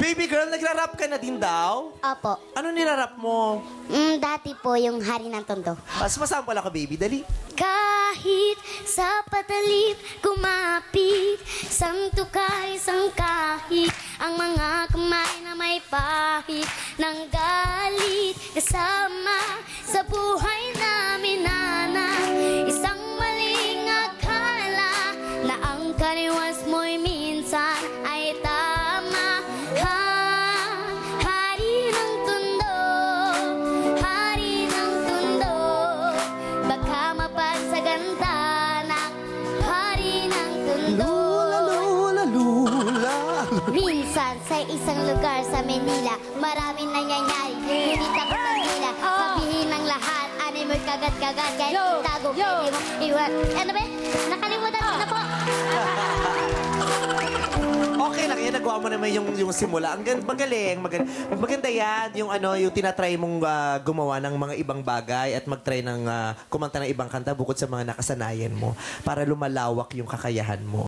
Baby girl, nagra-rap ka na din daw? Opo. Ano nirarap mo? Dati po yung Hari ng Tondo. Sumasample ako, baby. Dali. Kahit sa patalim kumapit, santo kay isang kahit, ang mga kamay na may pahit ng galit kasama sa buhay namin, nana. Isang maling akala na ang kaliwas mo'y minsan ay tama. Hari ng Tondo, Hari ng Tondo, baka mapagsaganta ng Hari ng Tondo. Lula, lula, lula. Minsan sa isang lugar sa Manila, maraming nangyayari, ngunit ako Manila. Sabihin ng lahat, animoy kagat-kagat, kahit itago, pwede mo iwan. Ano ba? Nakalimutan ko na po. Okay lang yan, nagawa mo naman yung simula. Magaling. Maganda yan, yung tinatry mong gumawa ng mga ibang bagay at mag-try ng kumanta ng ibang kanta bukod sa mga nakasanayan mo para lumalawak yung kakayahan mo.